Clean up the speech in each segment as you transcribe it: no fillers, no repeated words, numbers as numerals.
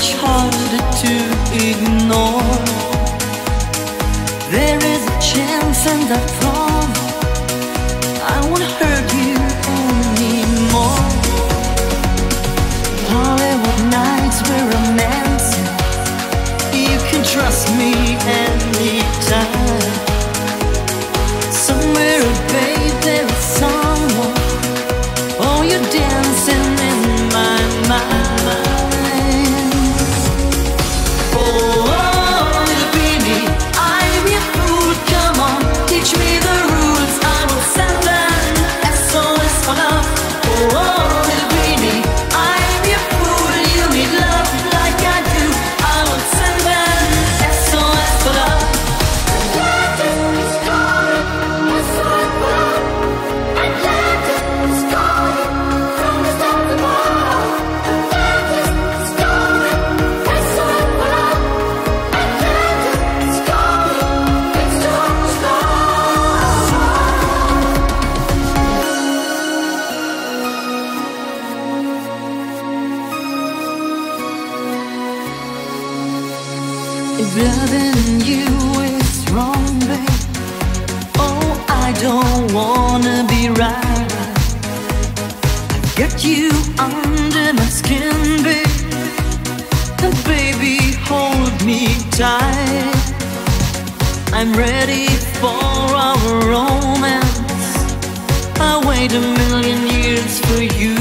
much harder to ignore. There is a chance and I promise I won't hurt you anymore. Hollywood nights we're romancing. You can trust me anytime. Somewhere, babe, there is someone. Oh, you're dancing in my mind. Oh, little baby, I'm your fool. Come on, teach me the rules. I will send an S.O.S for love. Oh, little baby, I'm your fool. You need love like I do. I will send an S.O.S for love. Atlantis is calling, S.O.S for love. Atlantis is calling from the stars above. Atlantis is calling, S.O.S for love. Atlantis is calling, it's too hard to stop. If loving you is wrong, babe, oh, I don't wanna be right. Get you under my skin, babe, and baby, hold me tight. I'm ready for our romance. I'll wait a million years for you.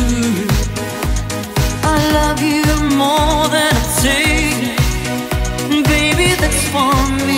I love you more than I say. Baby, that's for me.